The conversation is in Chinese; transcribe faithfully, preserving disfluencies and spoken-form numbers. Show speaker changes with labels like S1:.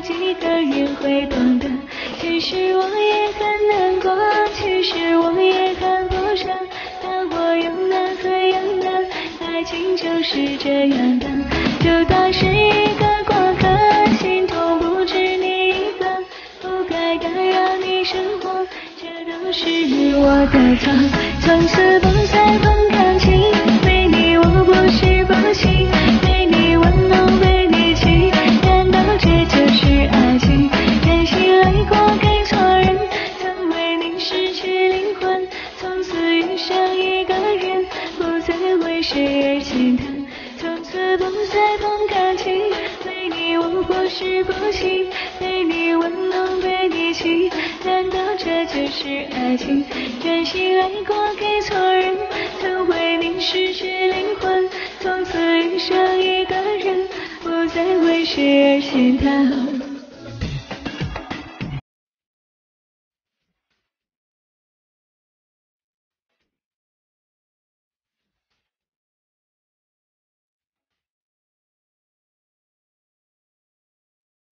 S1: 几个人会懂得。其实我也很难过，其实我也很不舍，但我又能怎样呢？爱情就是这样的，就当是一个过客，心痛不止你一个，不该打扰你生活，这都是我的错。从此不再碰感情，没你我不是不行，没你温暖没你情，难道这就是爱情？真心爱过给错人，曾为你失去灵魂，从此遇上一个人，不再为谁而心疼。从此不再碰感情，没你我不是不行，没你温暖没你情，难道这就是爱情？真心爱过给错人，曾为你失去灵魂，从此遇上一个人，不再为谁而心疼。